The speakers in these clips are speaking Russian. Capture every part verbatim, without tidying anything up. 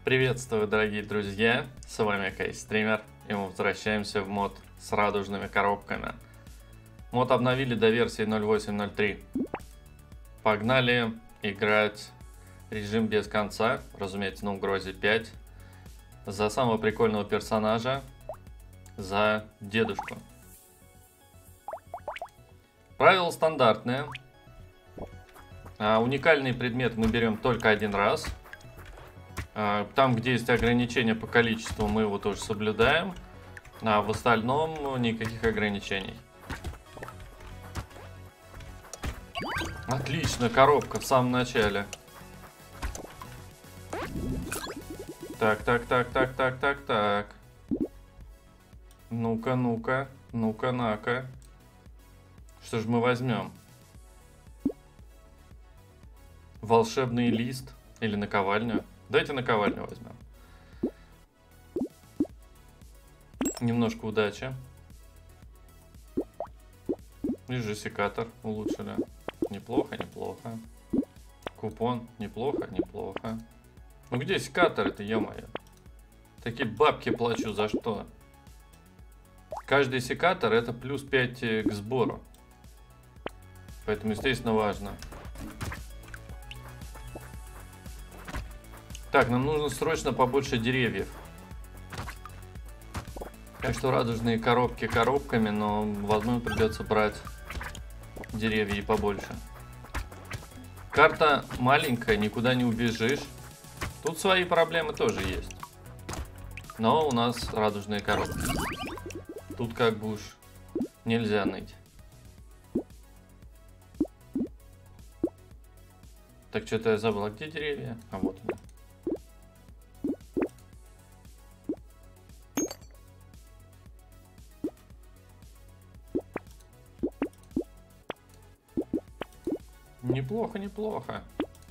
Приветствую, дорогие друзья, с вами Кейстример, и мы возвращаемся в мод с радужными коробками. Мод обновили до версии ноль восемь ноль три. Погнали играть режим без конца, разумеется, на угрозе пять, за самого прикольного персонажа, за дедушку. Правила стандартные. А, уникальный предмет мы берем только один раз. Там, где есть ограничения по количеству, мы его тоже соблюдаем. А в остальном никаких ограничений. Отлично, коробка в самом начале. Так, так, так, так, так, так, так. Ну-ка, ну-ка, ну-ка, на-ка. Что же мы возьмем? Волшебный лист или наковальню? Давайте наковальню возьмем. Немножко удачи. И жасикатор улучшили. Неплохо, неплохо. Купон. Неплохо, неплохо. Ну где секатор это, ё-моё? Такие бабки плачу за что? Каждый секатор это плюс пять к сбору. Поэтому, естественно, важно. Так, нам нужно срочно побольше деревьев. Так что радужные коробки коробками, но, возможно, придется брать деревья и побольше. Карта маленькая, никуда не убежишь. Тут свои проблемы тоже есть. Но у нас радужные коробки. Тут как бы уж нельзя ныть. Так, что-то я забыл. А где деревья? А вот они. Неплохо, неплохо.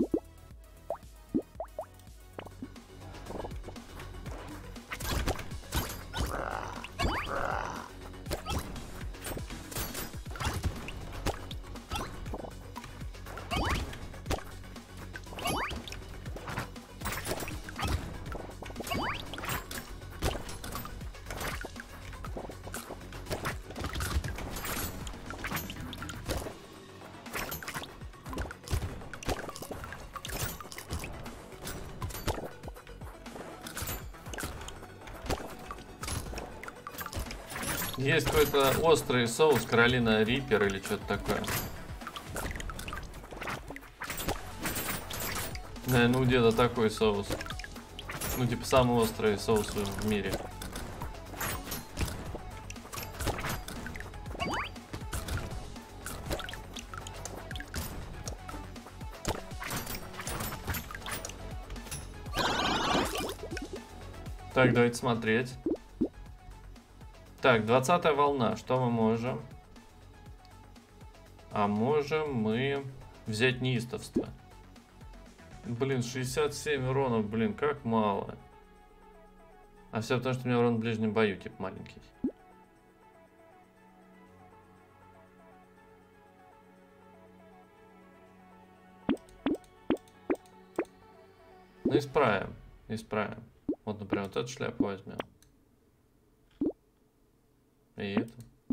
Есть какой-то острый соус Каролина Риппер или что-то такое. Наверное, у деда такой соус. Ну, типа, самый острый соус в мире. Так, давайте смотреть. Так, двадцатая волна. Что мы можем? А можем мы взять неистовство. Блин, шестьдесят семь уронов, блин, как мало. А все потому, что у меня урон в ближнем бою, типа, маленький. Ну, исправим. Исправим. Вот, например, вот эту шляпу возьмем. И это.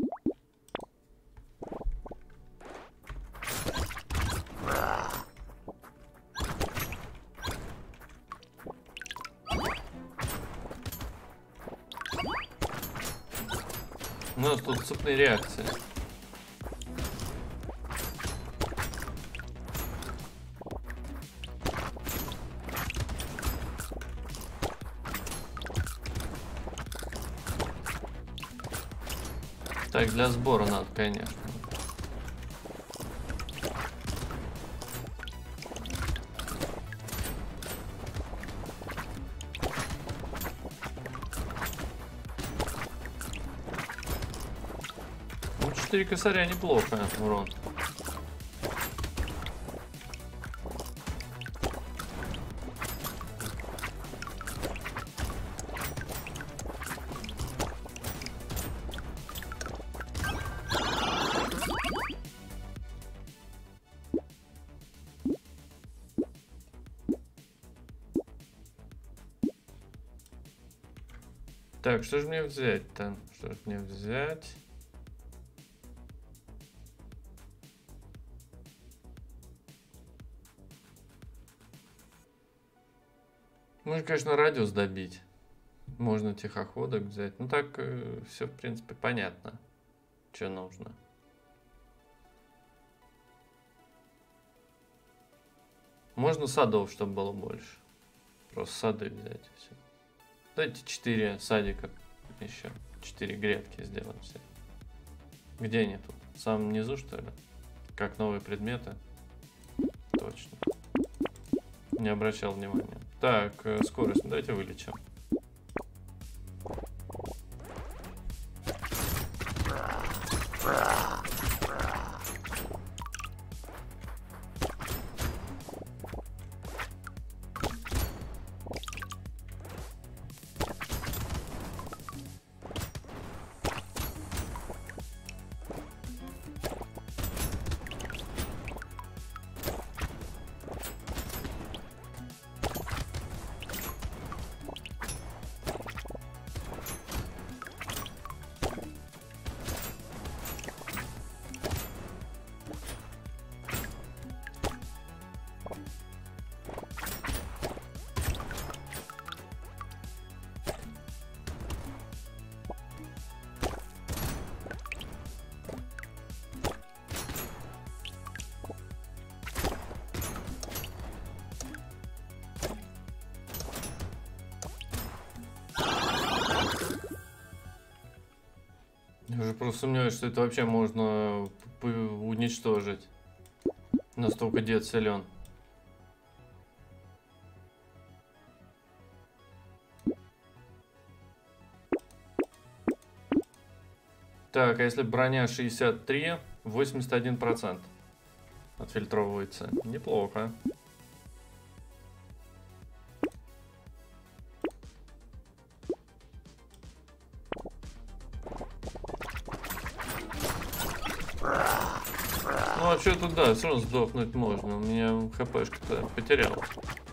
У нас тут цепные реакции. Так, для сбора надо, конечно. Ну, четыре косаря неплохо, урон. Так, что же мне взять-то? Что же мне взять? Можно, конечно, радиус добить. Можно тихоходок взять. Ну так э, все, в принципе, понятно, что нужно. Можно садов, чтобы было больше. Просто сады взять и все. Давайте четыре садика еще. четыре грядки сделаем все. Где они тут? В самом низу, что ли? Как новые предметы? Точно. Не обращал внимания. Так, э, скорость. Давайте вылечим. Я уже просто сомневаюсь, что это вообще можно уничтожить. Настолько дед силен. Так, а если броня шестьдесят три, восемьдесят один процент отфильтровывается. Неплохо. Ну а что тут, да, все равно сдохнуть можно. У меня хпшка-то потерялась.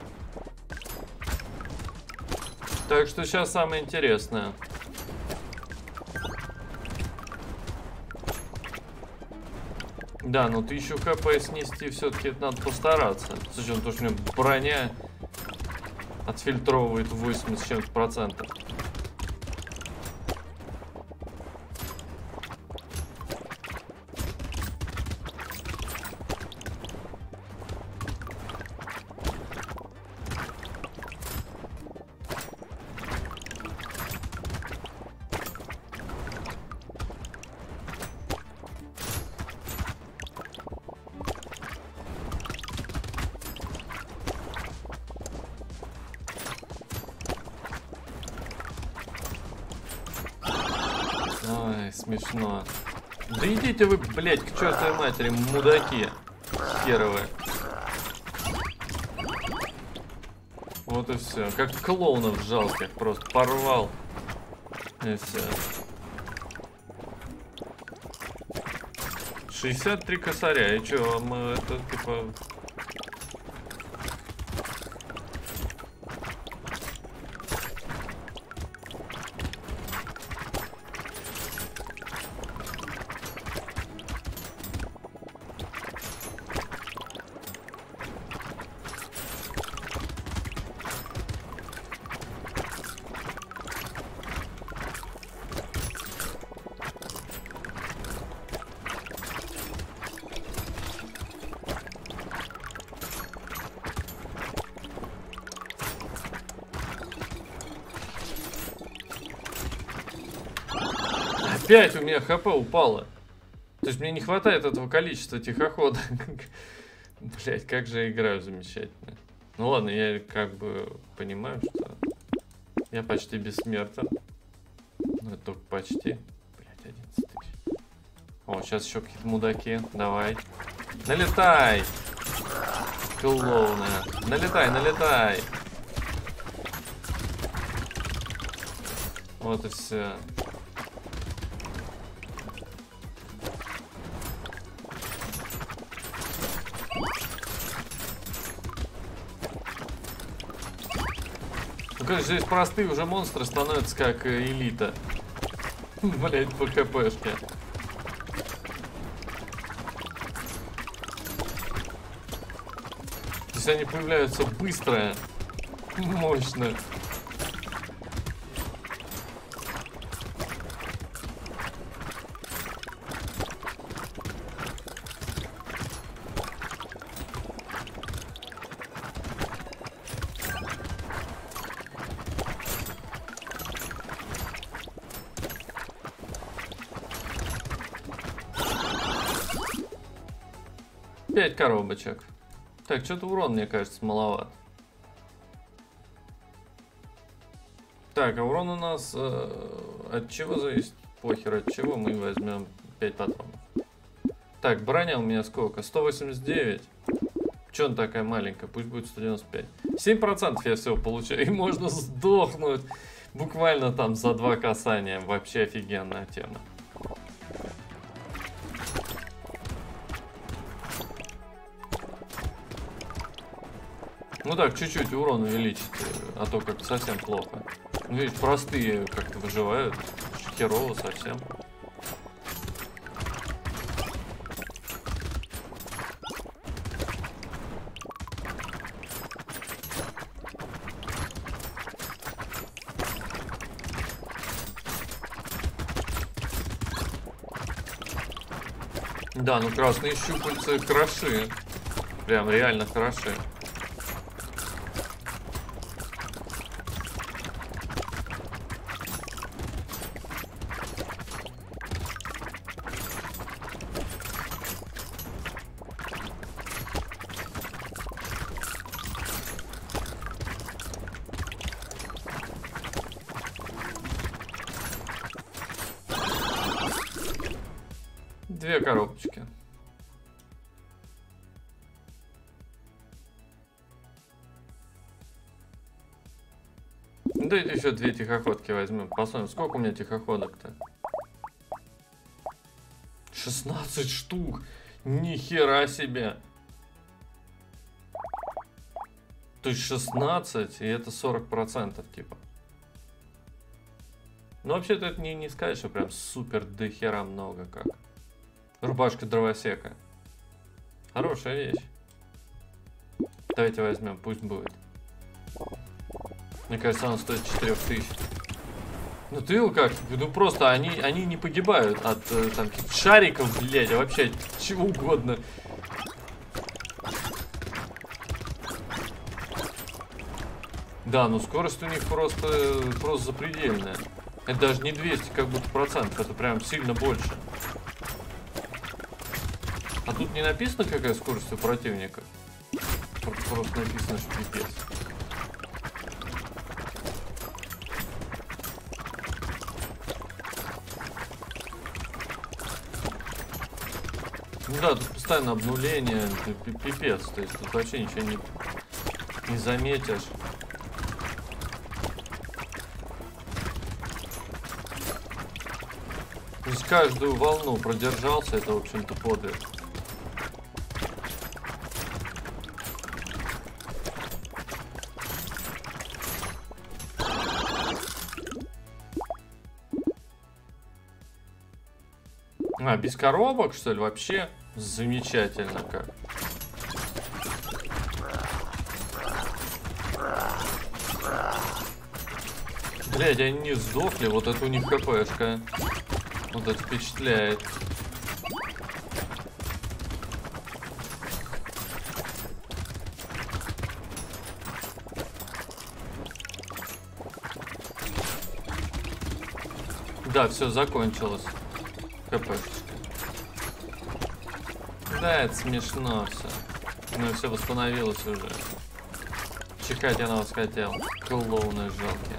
Так что сейчас самое интересное. Да, ну тысячу хп снести все-таки надо постараться. С учетом того, что у меня броня отфильтровывает восемьдесят с чем-то процентов. Смешно. Да идите вы, блядь, к чертовой матери, мудаки херовые. Вот и все. Как клоунов жалких просто порвал. И все. шестьдесят три косаря. И что, мы это типа... Опять у меня хп упало. То есть мне не хватает этого количества тихохода. Блять, как же я играю замечательно. Ну ладно, я как бы понимаю, что я почти бессмертен. Ну это только почти. Блять, одиннадцать тысяч. О, сейчас еще какие-то мудаки. Давай. Налетай! Клоуны. Налетай, налетай. Вот и все. короче, здесь простые уже монстры становятся как элита. Блять, по хпшке. Здесь они появляются быстро, мощно. Пять коробочек. Так, что-то урон, мне кажется, маловат. Так, а урон у нас э, от чего зависит? Похер, от чего мы возьмем пять патронов. Так, броня у меня сколько? сто восемьдесят девять. Че она такая маленькая? Пусть будет сто девяносто пять. семь процентов я всего получаю. И можно сдохнуть буквально там за два касания. Вообще офигенная тема. Ну так, чуть-чуть урон увеличить, а то как-то совсем плохо. Ну, видишь, простые как-то выживают. Херово совсем. Да, ну красные щупальцы хороши. Прям реально хороши. Две коробочки. Да еще две тихоходки возьмем. Посмотрим, сколько у меня тихоходок-то. шестнадцать штук. Ни хера себе. То есть шестнадцать, и это сорок процентов типа. Ну вообще-то это не, не сказать, что прям супер до хера много как. Рубашка дровосека. Хорошая вещь. Давайте возьмем, пусть будет. Мне кажется, она стоит четыре тысячи. Ну ты его как? Ну просто они, они не погибают от там шариков, блядь, а вообще чего угодно. Да, ну скорость у них просто, просто запредельная. Это даже не двести как будто процентов, это прям сильно больше. А тут не написано, какая скорость у противника. Просто написано, что пипец. Ну да, тут постоянно обнуление, пипец. То есть тут вообще ничего не, не заметишь. То есть каждую волну продержался, это, в общем-то, подвиг. А, без коробок, что ли? Вообще замечательно как. Блядь, они не сдохли, вот это у них хпшка. Вот это впечатляет. Да, все закончилось. ХПшечка. Да, это смешно все. Ну все восстановилось уже. Чихать я на вас хотел. Клоуны жалкие.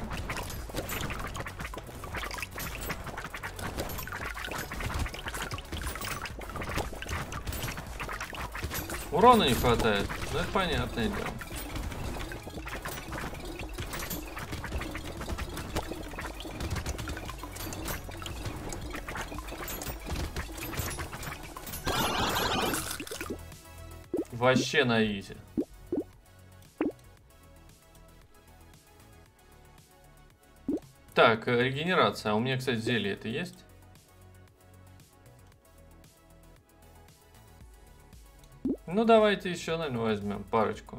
Урона не хватает. Ну это понятное дело. Вообще на изи. Так, регенерация. А у меня, кстати, зелье это есть? Ну, давайте еще, наверное, возьмем парочку.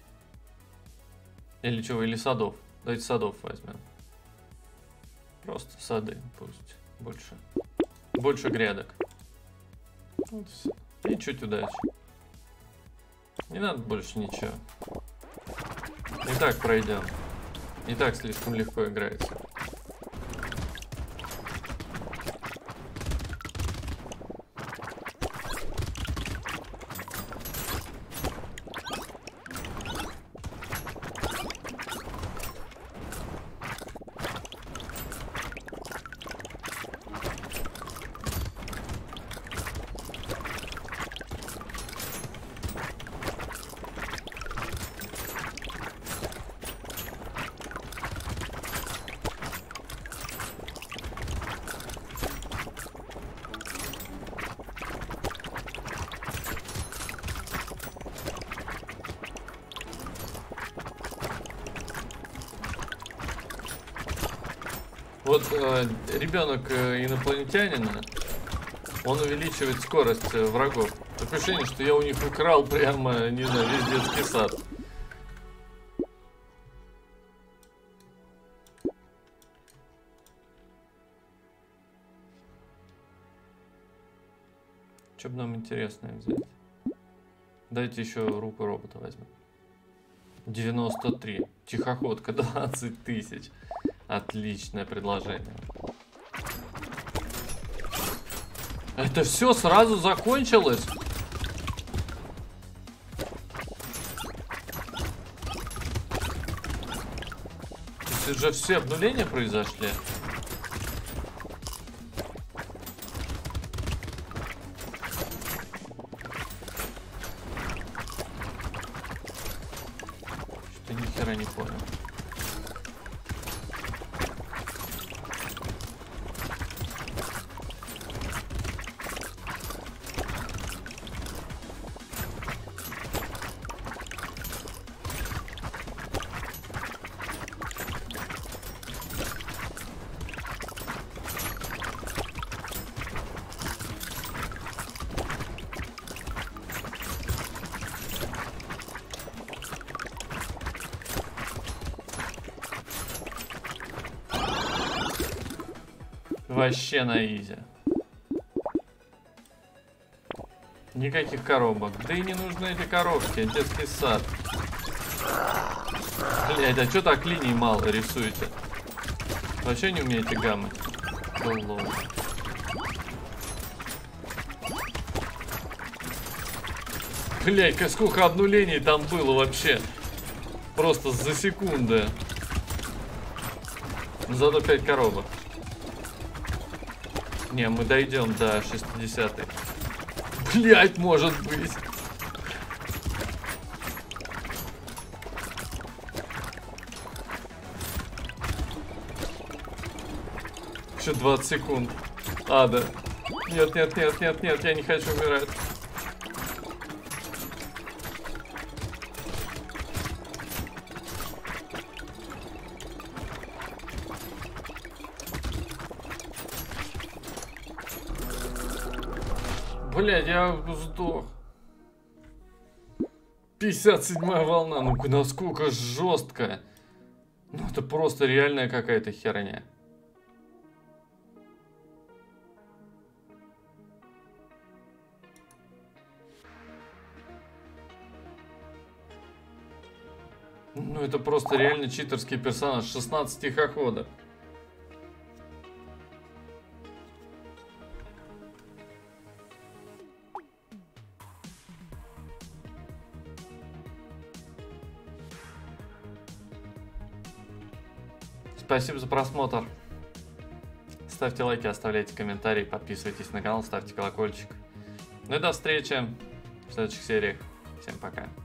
Или чего, или садов. Давайте садов возьмем. Просто сады пусть. Больше. Больше грядок. Вот все. И чуть удачи. Не надо больше ничего. И так пройдем. И так слишком легко играется. Вот э, ребенок э, инопланетянина, он увеличивает скорость э, врагов. Такое ощущение, что я у них украл прямо, не знаю, весь детский сад. Что бы нам интересное взять? Дайте еще руку робота возьмем. девяносто три. Тихоходка двадцать тысяч. Отличное предложение. Это все сразу закончилось? То есть уже все обнуления произошли? Что-то ни хера не понял. Вообще на изи. Никаких коробок. Да и не нужны эти коробки. Детский сад. Блять, а что так линий мало рисуете? Вообще не умеете гаммать? Лол. Блять, сколько обнулений там было вообще. Просто за секунды. Зато пять коробок. Не, мы дойдем до шестидесятой. Блять, может быть. Еще двадцать секунд. А, да. Нет, нет, нет, нет, нет, я не хочу умирать. Блядь, я сдох. пятьдесят седьмая волна. Ну насколько жестко. Ну это просто реальная какая-то херня. Ну это просто реально читерский персонаж. шестнадцать тихоходов. Спасибо за просмотр. Ставьте лайки, оставляйте комментарии, подписывайтесь на канал, ставьте колокольчик. Ну и до встречи в следующих сериях. Всем пока.